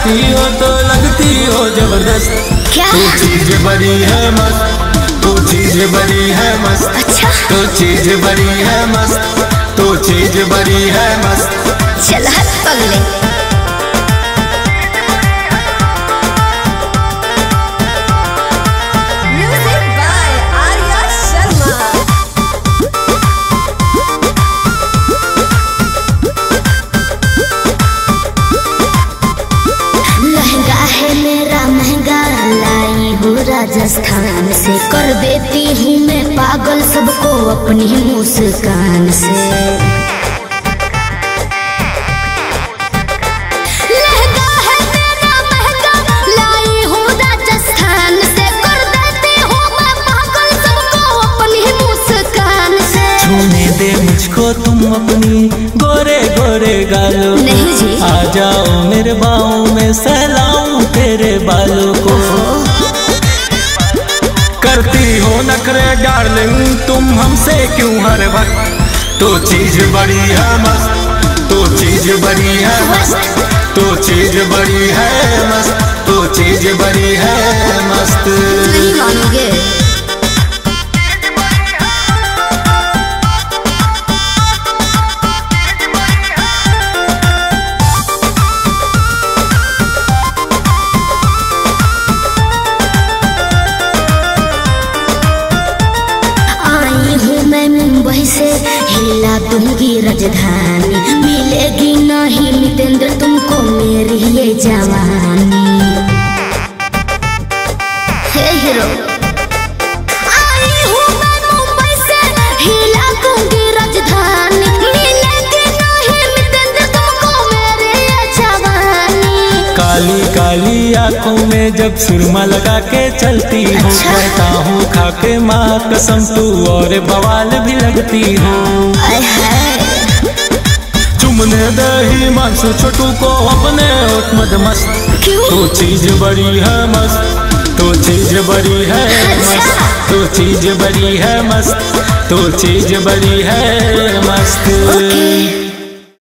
करती हो तो लगती हो जबरदस्त। क्या? तू चीज बड़ी है मस्त, तू चीज बड़ी है मस्त। अच्छा तू चीज बड़ी है मस्त, तू चीज बड़ी है मस्त। चल हट पगले। Music by Arya Sharma. लहंगा है मेरा महंगा, लाई हूँ राजस्थान से। कर देती हूँ मैं पागल सबको अपनी मुस्कान से। लहंगा है मेरा महंगा, लाई हूँ राजस्थान से। कर देती हूँ मैं पागल सबको अपनी मुस्कान से। छूने दे मुझको तुम अपनी गोरे गोरे गालों। नहीं जी। आ जाओ मेरे बाहों में सहलाऊं तेरे बालों को। करती हो नखरे डार्लिंग तुम हमसे क्यों हर वक्त। तो चीज बड़ी है मस्त, तो चीज बड़ी है मस्त। तो चीज बड़ी है मस्त, तो चीज बड़ी है मस्त। नहीं मानोगे। मुंबई से हिला दूंगी राजधानी। मिलेगी नहीं मितेंद्र तुमको मेरी ये जवानी। हे हीरो आई हूँ मैं मुंबई से, हिला दूंगी राजधानी। मिलेगी नहीं मितेंद्र तुमको मेरी ये जवानी। काली काली आंखों में जब सुरमा लगा के चलती हूँ। अच्छा? कहता हूँ खाके माँ कसम तू और बवाल भी लगती हूँ। चुमने दे ही मानसू छोटू को अपने ओठ मद मस्त। क्यों? तो चीज बड़ी है मस्त, तो चीज बड़ी है मस्त। तो चीज बड़ी है मस्त, तो चीज बड़ी है मस्त।